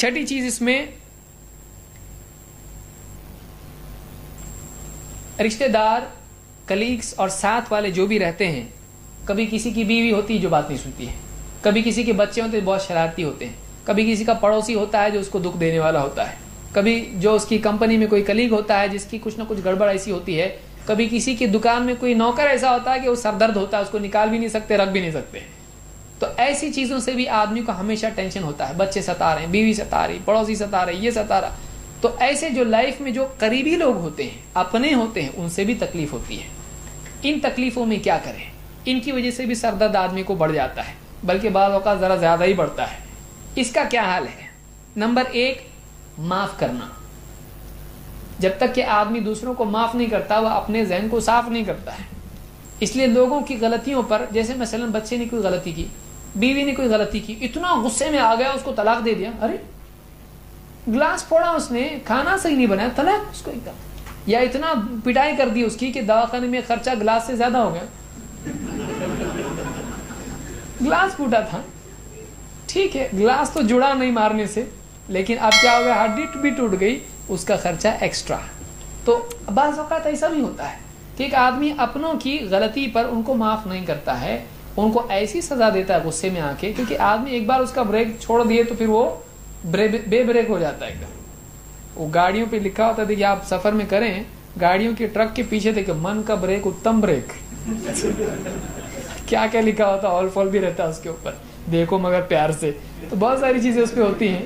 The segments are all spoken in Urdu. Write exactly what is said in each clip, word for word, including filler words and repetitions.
چھٹی چیز اس میں رشتہ دار، کلیگس اور ساتھ والے جو بھی رہتے ہیں، کبھی کسی کی بیوی ہوتی ہے جو بات نہیں سنتی ہے، کبھی کسی کے بچے ہوتے ہیں بہت شرارتی ہوتے ہیں، کبھی کسی کا پڑوسی ہوتا ہے جو اس کو دکھ دینے والا ہوتا ہے، کبھی جو اس کی کمپنی میں کوئی کلیگ ہوتا ہے جس کی کچھ نہ کچھ گڑبڑ ایسی ہوتی ہے، کبھی کسی کی دکان میں کوئی نوکر ایسا ہوتا ہے کہ وہ سر درد ہوتا ہے، اس کو نکال بھی نہیں سکتے، رکھ بھی نہیں سکتے. تو ایسی چیزوں سے بھی آدمی کو ہمیشہ ٹینشن ہوتا ہے، بچے ستا رہے ہیں، بیوی ستا رہی، پڑوسی ستا رہے، یہ ستا رہا. تو ایسے جو لائف میں جو قریبی لوگ ہوتے ہیں، اپنے ہوتے ہیں، ان سے بھی تکلیف ہوتی ہے. ان تکلیفوں میں کیا کریں؟ ان کی وجہ سے بھی سر درد آدمی کو بڑھ جاتا ہے، بلکہ بعض اوقات ذرا زیادہ ہی بڑھتا ہے. اس کا کیا حال ہے؟ نمبر ایک، معاف کرنا. جب تک کہ آدمی دوسروں کو معاف نہیں کرتا وہ اپنے ذہن کو صاف نہیں کرتا ہے. اس لیے لوگوں کی غلطیوں پر، جیسے مثلا بچے نے کوئی غلطی کی، بیوی نے کوئی غلطی کی، اتنا غصے میں آ گیا، اس کو طلاق دے دیا. ارے گلاس پھوڑا اس نے، کھانا صحیح نہیں بنایا، طلاق اس کو ایک دم. یا اتنا پٹائی کر دی اس کی کہ دواخانے میں خرچہ گلاس سے زیادہ ہو گیا. گلاس ٹوٹا تھا، ٹھیک ہے، گلاس تو جڑا نہیں مارنے سے، لیکن اب کیا ہو گیا، ہڈی بھی ٹوٹ گئی، اس کا خرچہ ایکسٹرا. تو بعض اوقات ایسا بھی ہوتا ہے کہ ایک آدمی اپنوں کی غلطی پر ان کو معاف نہیں کرتا ہے، ان کو ایسی سزا دیتا ہے غصے میں آ کے، کیونکہ آدمی ایک بار اس کا بریک چھوڑ دیے تو پھر وہ بے بریک ہو جاتا ہے ایک دم. وہ گاڑیوں پہ لکھا ہوتا ہے، دیکھیے آپ سفر میں کریں، گاڑیوں کے ٹرک کے پیچھے دیکھیں، من کا بریک اتم بریک، کیا کیا لکھا ہوتا ہے، آل فال بھی رہتا ہے اس کے اوپر، دیکھو مگر پیار سے. تو بہت ساری چیزیں اس پہ ہوتی ہیں.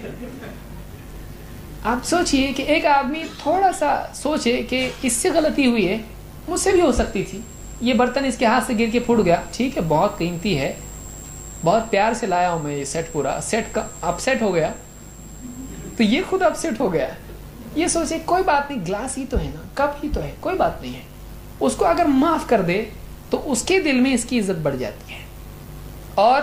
آپ سوچئے کہ ایک آدمی تھوڑا سا سوچے کہ اس سے غلطی ہوئی ہے، مجھ سے بھی ہو سکتی تھی، یہ برتن اس کے ہاتھ سے گر کے پھوٹ گیا، ٹھیک ہے بہت قیمتی ہے، بہت پیار سے لایا ہوں میں یہ سیٹ، پورا سیٹ کا اپ سیٹ ہو گیا، تو یہ خود اپ سیٹ ہو گیا. یہ سوچے کوئی بات نہیں، گلاس ہی تو ہے نا، کپ ہی تو ہے، کوئی بات نہیں ہے. اس کو اگر معاف کر دے تو اس کے دل میں اس کی عزت بڑھ جاتی ہے اور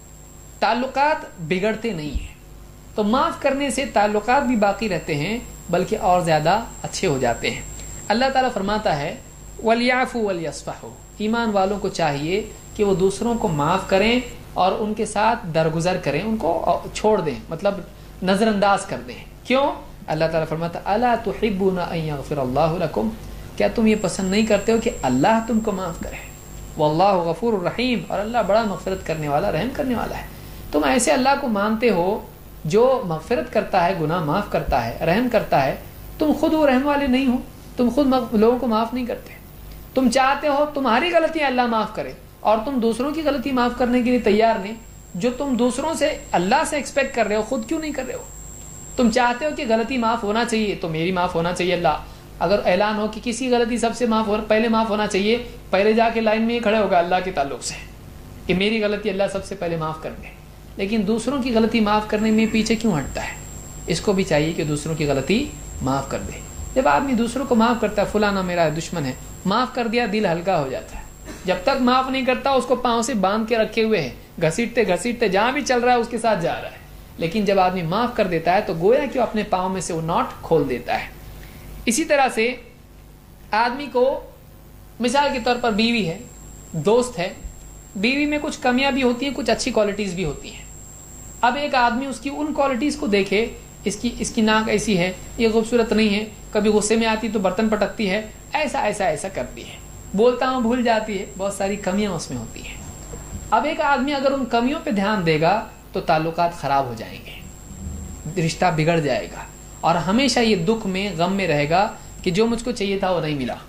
تعلقات بگڑتے نہیں ہیں. تو معاف کرنے سے تعلقات بھی باقی رہتے ہیں، بلکہ اور زیادہ اچھے ہو جاتے ہیں. اللہ تعالیٰ فرماتا ہے وَلْيَعْفُوا وَلْيَصْفَحُوا، ایمان والوں کو چاہیے کہ وہ دوسروں کو معاف کریں اور ان کے ساتھ درگزر کریں، ان کو چھوڑ دیں، مطلب نظر انداز کر دیں. کیوں؟ اللہ تعالیٰ فرماتا ہے اَلَا تُحِبُّونَ أَن يَغْفِرَ اللَّهُ لَكُمْ، کیا تم یہ پسند نہیں کرتے ہو کہ اللہ تم کو معاف کرے؟ وَاللَّهُ غَفُورٌ رَحِيمٌ، اور اللہ بڑا مغفرت کرنے والا، رحم کرنے والا ہے. تم ایسے اللہ کو مانتے ہو جو مغفرت کرتا ہے، گناہ معاف کرتا ہے، رحم کرتا ہے، تم خود وہ رحم والے نہیں ہو، تم خود لوگوں کو معاف نہیں کرتے. تم چاہتے ہو تمہاری غلطیاں اللہ معاف کرے اور تم دوسروں کی غلطی معاف کرنے کے لیے تیار نہیں. جو تم دوسروں سے اللہ سے ایکسپیکٹ کر رہے ہو، خود کیوں نہیں کر رہے ہو؟ تم چاہتے ہو کہ غلطی معاف ہونا چاہیے تو میری معاف ہونا چاہیے. اللہ اگر اعلان ہو کہ کسی غلطی سب سے معاف ہو پہلے معاف ہونا چاہیے، پہلے جا کے لائن میں ہی کھڑے ہوگا اللہ کے تعلق سے کہ میری غلطی اللہ سب سے پہلے معاف کر دے. لیکن دوسروں کی غلطی معاف کرنے میں پیچھے کیوں ہٹتا ہے؟ اس کو بھی چاہیے کہ دوسروں کی غلطی معاف کر دے. جب آدمی دوسروں کو معاف کرتا ہے، فلانا میرا دشمن ہے، معاف کر دیا، دل ہلکا ہو جاتا ہے. جب تک معاف نہیں کرتا اس کو پاؤں سے باندھ کے رکھے ہوئے ہے، گھسیٹتے گھسیٹتے جہاں بھی چل رہا ہے اس کے ساتھ جا رہا ہے. لیکن جب آدمی معاف کر دیتا ہے تو گویا کہ اپنے پاؤں میں سے وہ ناٹ کھول دیتا ہے. اسی طرح سے آدمی کو، مثال کے طور پر بیوی ہے، دوست ہے، بیوی میں کچھ کمیاں بھی ہوتی ہیں، کچھ اچھی کوالٹیز بھی ہوتی ہیں. اب ایک آدمی اس کی ان کوالٹیز کو دیکھے، اس کی اس کی ناک ایسی ہے، یہ خوبصورت نہیں ہے، کبھی غصے میں آتی تو برتن پٹکتی ہے، ایسا ایسا ایسا کرتی ہے، بولتا ہوں بھول جاتی ہے، بہت ساری کمیاں اس میں ہوتی ہیں. اب ایک آدمی اگر ان کمیوں پہ دھیان دے گا تو تعلقات خراب ہو جائیں گے، رشتہ بگڑ جائے گا، اور ہمیشہ یہ دکھ میں، غم میں رہے گا کہ جو مجھ کو چاہیے تھا وہ نہیں ملا،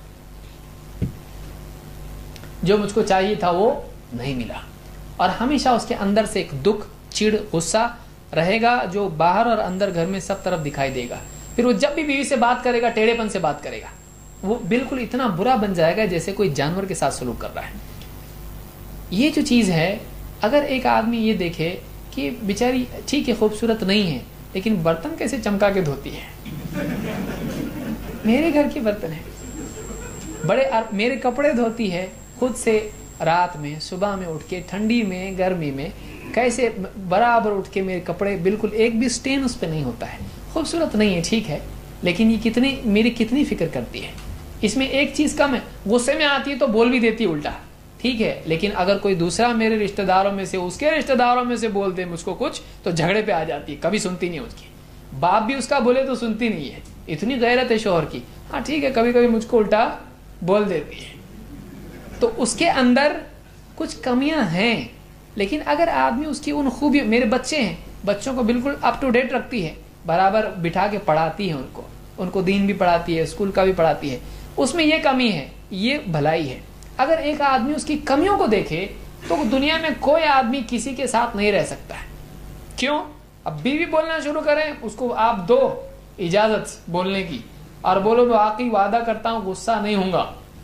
جو مجھ کو چاہیے تھا وہ نہیں ملا. اور ہمیشہ اس کے اندر سے ایک دکھ، چڑ، غصہ رہے گا جو باہر اور اندر گھر میں سب طرف دکھائی دے گا. پھر وہ جب بھی بیوی سے بات کرے گا ٹیڑھے پن سے بات کرے گا، وہ بالکل اتنا برا بن جائے گا جیسے کوئی جانور کے ساتھ سلوک کر رہا ہے. یہ جو چیز ہے، اگر ایک آدمی یہ دیکھے کہ بیچاری ٹھیک ہے خوبصورت نہیں ہے لیکن برتن کیسے چمکا کے دھوتی ہے، میرے گھر کے برتن ہیں، بڑے میرے کپڑے دھوتی ہے خود سے، رات میں، صبح میں اٹھ کے، ٹھنڈی میں، گرمی میں، کیسے برابر اٹھ کے میرے کپڑے بالکل ایک بھی سٹین اس پہ نہیں ہوتا ہے. خوبصورت نہیں ہے ٹھیک ہے، لیکن یہ کتنی میری کتنی فکر کرتی ہے. اس میں ایک چیز کم ہے، غصے میں آتی ہے تو بول بھی دیتی ہے الٹا، ٹھیک ہے، لیکن اگر کوئی دوسرا میرے رشتہ داروں میں سے، اس کے رشتہ داروں میں سے بول دے مجھ کو کچھ تو جھگڑے پہ آ جاتی ہے، کبھی سنتی نہیں اس کی. बाप भी उसका बोले तो सुनती नहीं है, इतनी गैरत है शोहर की। हाँ ठीक है, कभी कभी मुझको उल्टा बोल देती है। तो उसके अंदर कुछ कमियां हैं, लेकिन अगर आदमी उसकी उन खूबियों, मेरे बच्चे हैं, बच्चों को बिल्कुल अप टू डेट रखती है, बराबर बिठा के पढ़ाती है उनको, उनको दीन भी पढ़ाती है, स्कूल का भी पढ़ाती है, उसमें ये कमी है, ये भलाई है। अगर एक आदमी उसकी कमियों को देखे तो दुनिया में कोई आदमी किसी के साथ नहीं रह सकता है। क्यों? अब बीवी बोलना शुरू करें, उसको आप दो इजाजत बोलने की और बोलो मैं वाकई वादा करता हूं गुस्सा नहीं होऊंगा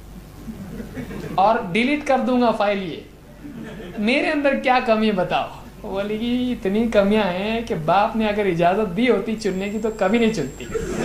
और डिलीट कर दूंगा फाइल, ये मेरे अंदर क्या कमी है बताओ। बोली कि इतनी कमियां हैं कि बाप ने अगर इजाजत दी होती चुनने की तो कभी नहीं चुनती।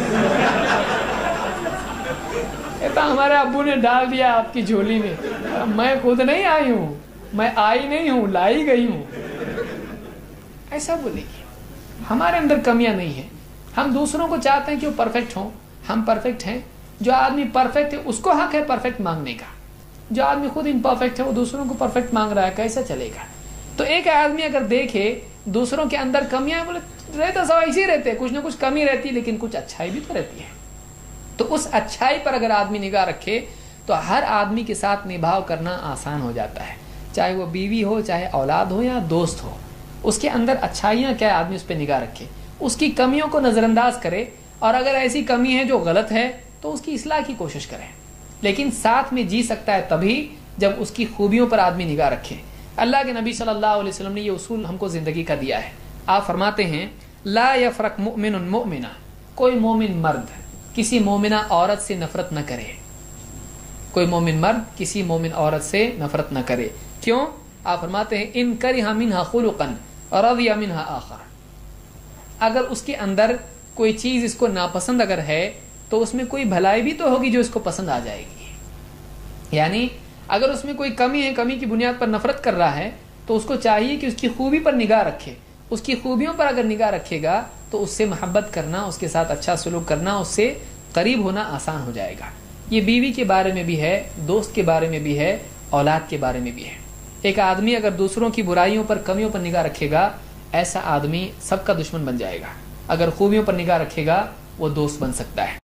ये तो हमारे अब्बू ने डाल दिया आपकी झोली में, मैं खुद नहीं आई हूं, मैं आई नहीं हूं, लाई गई हूं, ऐसा बोलेगी। हमारे अंदर कमियां नहीं है, हम दूसरों को चाहते हैं कि वो परफेक्ट हों, हम परफेक्ट हैं। जो आदमी परफेक्ट है उसको हक है परफेक्ट मांगने का, जो आदमी खुद इम्परफेक्ट है वो दूसरों को परफेक्ट मांग रहा है, कैसा चलेगा? तो एक आदमी अगर देखे दूसरों के अंदर कमियां, बोले रहता सब ऐसे ही रहते, कुछ ना कुछ कमी रहती है, लेकिन कुछ अच्छाई भी तो रहती है। तो उस अच्छाई पर अगर आदमी निगाह रखे तो हर आदमी के साथ निभाव करना आसान हो जाता है, चाहे वो बीवी हो, चाहे औलाद हो या दोस्त हो। उसके अंदर अच्छाइयाँ क्या है, आदमी उस पर निगाह रखे, उसकी कमियों को नज़रअंदाज करे, और अगर ऐसी कमी है जो गलत है तो उसकी इस्लाह की कोशिश करें। लेकिन साथ में जी सकता है तभी जब उसकी खूबियों पर आदमी निगाह रखे। अल्लाह के नबी सल्लल्लाहु अलैहि वसल्लम ने ये उसूल हमको ज़िंदगी का दिया है। आप फरमाते हैं ला यफरक मुमिनुन मुमिना, कोई मोमिन मर्द किसी मोमिना औरत से नफरत न करे, कोई मोमिन मर्द किसी मोमिन औरत से नफरत न करे। क्यों? आप फरमाते हैं इन करिहा मिनहा खुलुकन रदिया मिनहा आखर, अगर उसके अंदर कोई चीज़ इसको नापसंद अगर है तो उसमें कोई भलाई भी तो होगी जो इसको पसंद आ जाएगी। यानी अगर उसमें कोई कमी है, कमी की बुनियाद पर नफरत कर रहा है, तो उसको चाहिए कि उसकी खूबी पर निगाह रखे। उसकी खूबियों पर अगर निगाह रखेगा तो उससे मोहब्बत करना, उसके साथ अच्छा सलूक करना, उससे करीब होना आसान हो जाएगा। ये बीवी के बारे में भी है, दोस्त के बारे में भी है, औलाद के बारे में भी है। एक आदमी अगर दूसरों की बुराइयों पर, कमियों पर निगाह रखेगा, ऐसा आदमी सबका दुश्मन बन जाएगा। अगर खूबियों पर निगाह रखेगा वो दोस्त बन सकता है।